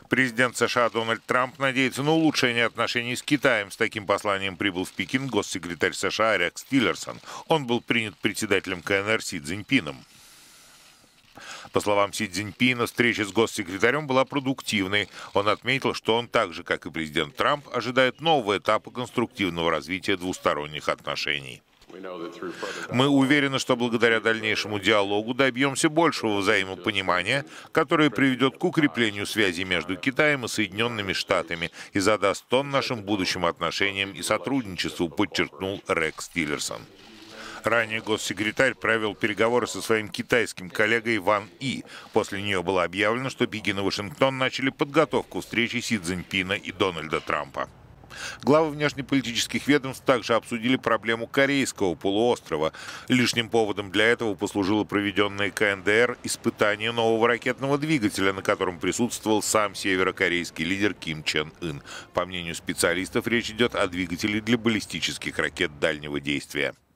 Президент США Дональд Трамп надеется на улучшение отношений с Китаем. С таким посланием прибыл в Пекин госсекретарь США Рекс Тиллерсон. Он был принят председателем КНР Си Цзиньпином. По словам Си Цзиньпина, встреча с госсекретарем была продуктивной. Он отметил, что он, так же как и президент Трамп, ожидает нового этапа конструктивного развития двусторонних отношений. Мы уверены, что благодаря дальнейшему диалогу добьемся большего взаимопонимания, которое приведет к укреплению связей между Китаем и Соединенными Штатами и задаст тон нашим будущим отношениям и сотрудничеству, подчеркнул Рекс Тиллерсон. Ранее госсекретарь провел переговоры со своим китайским коллегой Ван И. После нее было объявлено, что Пекин и Вашингтон начали подготовку встречи Си Цзиньпина и Дональда Трампа. Главы внешнеполитических ведомств также обсудили проблему Корейского полуострова. Лишним поводом для этого послужило проведенное КНДР испытание нового ракетного двигателя, на котором присутствовал сам северокорейский лидер Ким Чен Ын. По мнению специалистов, речь идет о двигателе для баллистических ракет дальнего действия.